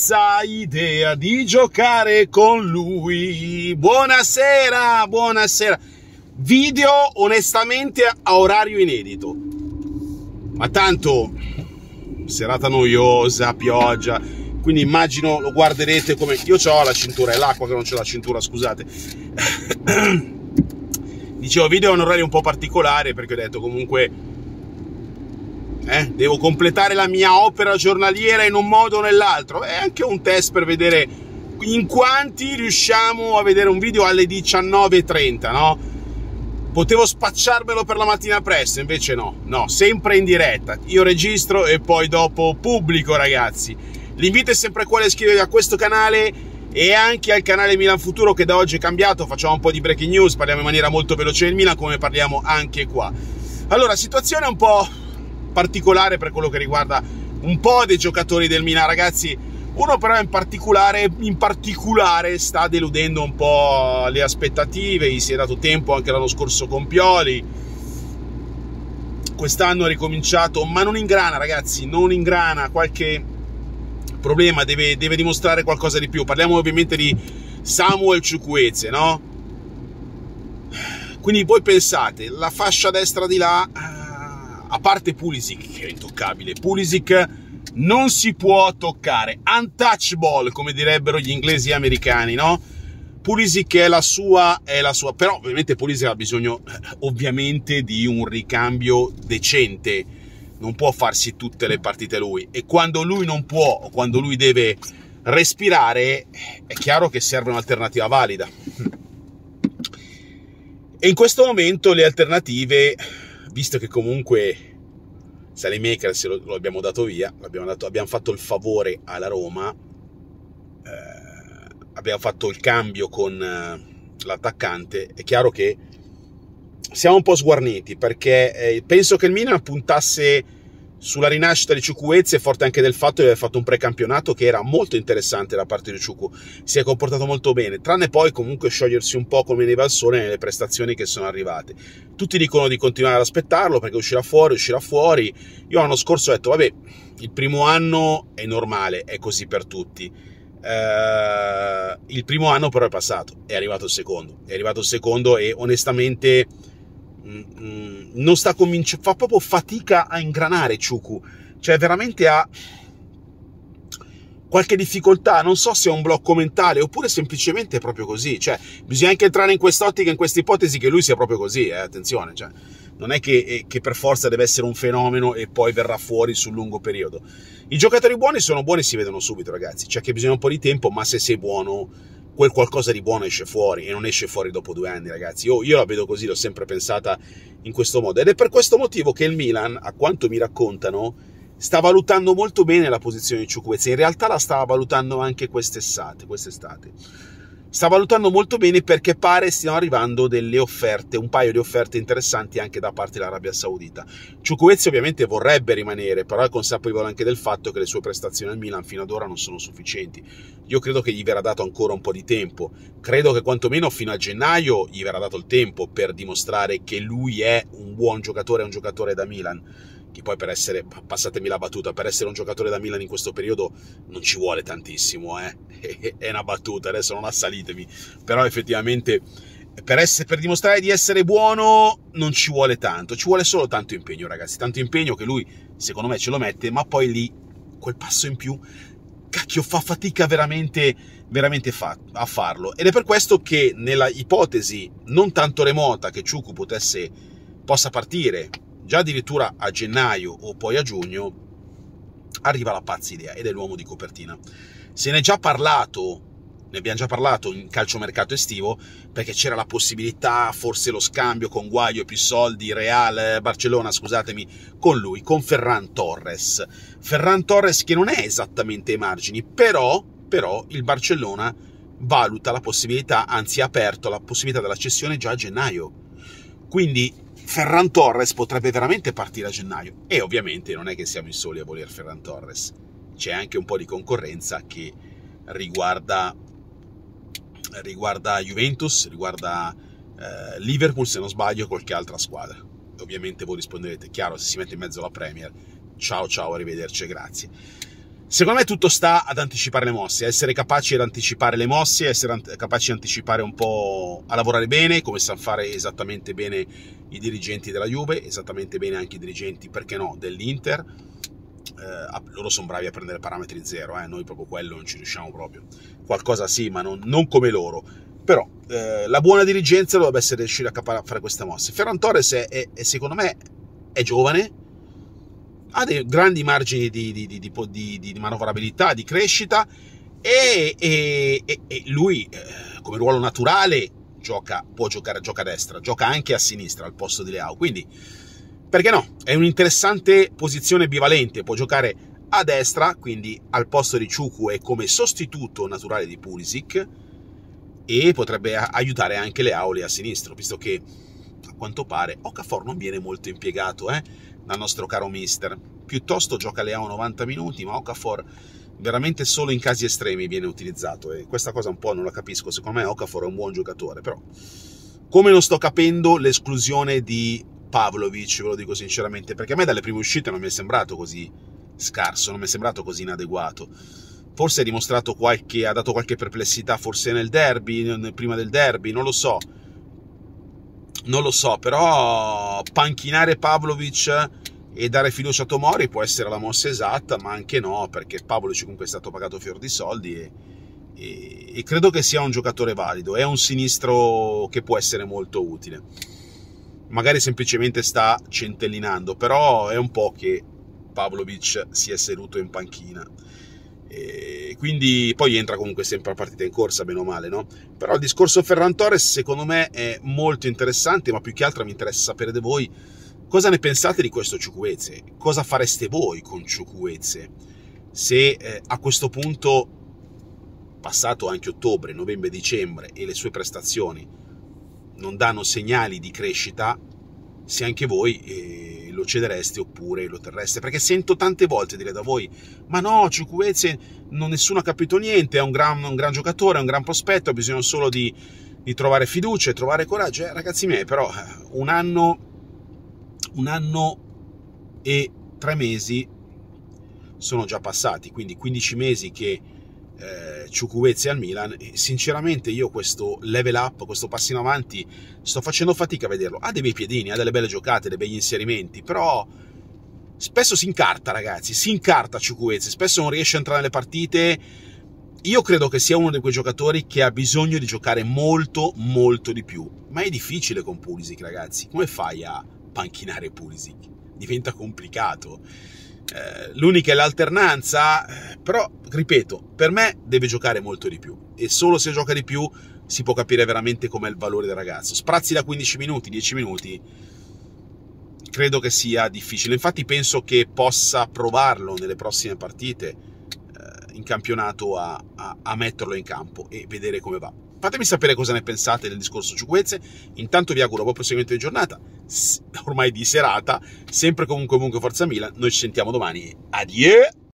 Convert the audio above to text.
stessa idea di giocare con lui. Buonasera, buonasera. Video onestamente a orario inedito, ma tanto serata noiosa, pioggia, quindi immagino lo guarderete come... Io ho la cintura, è l'acqua che non c'è la cintura, scusate. Dicevo, video a un orario un po' particolare perché ho detto comunque devo completare la mia opera giornaliera in un modo o nell'altro. È anche un test per vedere in quanti riusciamo a vedere un video alle 19:30, no? Potevo spacciarmelo per la mattina presto, invece no, sempre in diretta. Io registro e poi dopo pubblico, ragazzi. L'invito è sempre quello a iscrivervi a questo canale e anche al canale Milan Futuro, che da oggi è cambiato. Facciamo un po' di breaking news, parliamo in maniera molto veloce del Milan, come parliamo anche qua. Allora, situazione un po' particolare per quello che riguarda un po' dei giocatori del Milan, ragazzi. Uno però in particolare sta deludendo un po' le aspettative. Gli si è dato tempo anche l'anno scorso con Pioli, quest'anno ha ricominciato, ma non ingrana, ragazzi, non ingrana, qualche problema, deve dimostrare qualcosa di più. Parliamo ovviamente di Samuel Chukwueze, no? Quindi voi pensate, la fascia destra di là, a parte Pulisic che è intoccabile, Pulisic non si può toccare, untouchable come direbbero gli inglesi e americani, no? Pulisic è la sua, però ovviamente Pulisic ha bisogno ovviamente di un ricambio decente, non può farsi tutte le partite lui, e quando lui non può o quando lui deve respirare è chiaro che serve un'alternativa valida. E in questo momento le alternative, visto che comunque Saelemaekers lo abbiamo dato via, abbiamo fatto il favore alla Roma, abbiamo fatto il cambio con l'attaccante, è chiaro che siamo un po' sguarniti, perché penso che il Milan puntasse sulla rinascita di Chukwueze, forte anche del fatto di aver fatto un precampionato che era molto interessante da parte di Chukwu, si è comportato molto bene, tranne poi comunque sciogliersi un po' come neva al sole nelle prestazioni che sono arrivate. Tutti dicono di continuare ad aspettarlo perché uscirà fuori. Io l'anno scorso ho detto, vabbè, il primo anno è normale, è così per tutti. Il primo anno però è passato, è arrivato il secondo e onestamente non sta convincendo, fa proprio fatica a ingranare Chukwu, cioè veramente ha qualche difficoltà, non so se è un blocco mentale oppure semplicemente è proprio così, cioè bisogna anche entrare in quest'ottica, in questa ipotesi che lui sia proprio così, attenzione, cioè non è che per forza deve essere un fenomeno e poi verrà fuori sul lungo periodo. I giocatori buoni sono buoni, si vedono subito, ragazzi, cioè che bisogna un po' di tempo, ma se sei buono quel qualcosa di buono esce fuori, e non esce fuori dopo 2 anni, ragazzi. Io la vedo così, l'ho sempre pensata in questo modo, ed è per questo motivo che il Milan, a quanto mi raccontano, sta valutando molto bene la posizione di Chukwueze. In realtà la stava valutando anche quest'estate. Sta valutando molto bene perché pare stiano arrivando delle offerte, un paio di offerte interessanti anche da parte dell'Arabia Saudita. Chukwueze ovviamente vorrebbe rimanere, però è consapevole anche del fatto che le sue prestazioni al Milan fino ad ora non sono sufficienti. Io credo che gli verrà dato ancora un po' di tempo, credo che quantomeno fino a gennaio gli verrà dato il tempo per dimostrare che lui è un buon giocatore, è un giocatore da Milan. Che poi per essere, passatemi la battuta, per essere un giocatore da Milan in questo periodo non ci vuole tantissimo, è una battuta, adesso non assalitemi, però effettivamente per dimostrare di essere buono non ci vuole tanto, ci vuole solo tanto impegno, ragazzi, tanto impegno che lui secondo me ce lo mette, ma poi lì quel passo in più, cacchio, fa fatica veramente a farlo, ed è per questo che nella ipotesi non tanto remota che Chukwu possa partire già addirittura a gennaio o poi a giugno, arriva la pazza idea, ed è l'uomo di copertina. Se ne abbiamo già parlato in calciomercato estivo, perché c'era la possibilità, forse lo scambio con Guaio più soldi, Barcellona, scusatemi, con lui, con Ferran Torres che non è esattamente ai margini, però il Barcellona valuta la possibilità, anzi ha aperto la possibilità della cessione già a gennaio, quindi Ferran Torres potrebbe veramente partire a gennaio, e ovviamente non è che siamo i soli a voler Ferran Torres, c'è anche un po' di concorrenza che riguarda Juventus, riguarda Liverpool, se non sbaglio, e qualche altra squadra. Ovviamente voi risponderete, chiaro, se si mette in mezzo la Premier, ciao, arrivederci, grazie. Secondo me tutto sta ad anticipare le mosse, a essere capaci ad anticipare le mosse, essere capaci di anticipare un po', a lavorare bene, come sanno fare esattamente bene i dirigenti della Juve, esattamente bene anche i dirigenti, perché no, dell'Inter. Loro sono bravi a prendere parametri zero, noi proprio quello non ci riusciamo proprio. Qualcosa sì, ma non come loro. Però la buona dirigenza dovrebbe essere riuscire a fare queste mosse. Ferran Torres secondo me è giovane, ha dei grandi margini di manovrabilità, di crescita, e lui come ruolo naturale gioca a destra, gioca anche a sinistra al posto di Leao, quindi perché no? È un'interessante posizione bivalente, può giocare a destra, quindi al posto di Ciucu e come sostituto naturale di Pulisic, e potrebbe aiutare anche Leao lì a sinistra, visto che a quanto pare Okafor non viene molto impiegato dal nostro caro mister. Piuttosto gioca Leao 90 minuti, ma Okafor veramente solo in casi estremi viene utilizzato, e questa cosa un po' non la capisco. Secondo me Okafor è un buon giocatore, però come non sto capendo l'esclusione di Pavlovic, ve lo dico sinceramente, perché a me dalle prime uscite non mi è sembrato così scarso, non mi è sembrato così inadeguato. Forse ha dato qualche perplessità forse nel derby, prima del derby, non lo so, però panchinare Pavlovic e dare fiducia a Tomori può essere la mossa esatta, ma anche no, perché Pavlovic comunque è stato pagato fior di soldi e credo che sia un giocatore valido, è un sinistro che può essere molto utile. Magari semplicemente sta centellinando, però è un po' che Pavlovic si è seduto in panchina. E quindi poi entra comunque sempre la partita in corsa, bene o male, no? Però il discorso Ferran Torres secondo me è molto interessante, ma più che altro mi interessa sapere da voi cosa ne pensate di questo Chukwueze, cosa fareste voi con Chukwueze se a questo punto, passato anche ottobre, novembre, dicembre, e le sue prestazioni non danno segnali di crescita, se anche voi lo cedereste oppure lo terreste, perché sento tante volte dire da voi: ma no, Chukwueze nessuno ha capito niente, è un gran giocatore, è un gran prospetto, ha bisogno solo di trovare fiducia e trovare coraggio. Ragazzi miei, però un anno e 3 mesi sono già passati, quindi 15 mesi che Chukwueze al Milan, e sinceramente io questo level up, questo passo in avanti, sto facendo fatica a vederlo. Ha dei bei piedini, ha delle belle giocate, dei begli inserimenti, però spesso si incarta, ragazzi, si incarta Chukwueze, spesso non riesce a entrare nelle partite. Io credo che sia uno di quei giocatori che ha bisogno di giocare molto molto di più, ma è difficile con Pulisic, ragazzi. Come fai a panchinare Pulisic? Diventa complicato. L'unica è l'alternanza, però ripeto, per me deve giocare molto di più, e solo se gioca di più si può capire veramente com'è il valore del ragazzo. Sprazzi da 15 minuti, 10 minuti, credo che sia difficile. Infatti penso che possa provarlo nelle prossime partite in campionato a metterlo in campo e vedere come va. Fatemi sapere cosa ne pensate del discorso Chukwueze. Intanto vi auguro buon proseguimento di giornata, ormai di serata, sempre comunque forza Milan. Noi ci sentiamo domani. Adieu!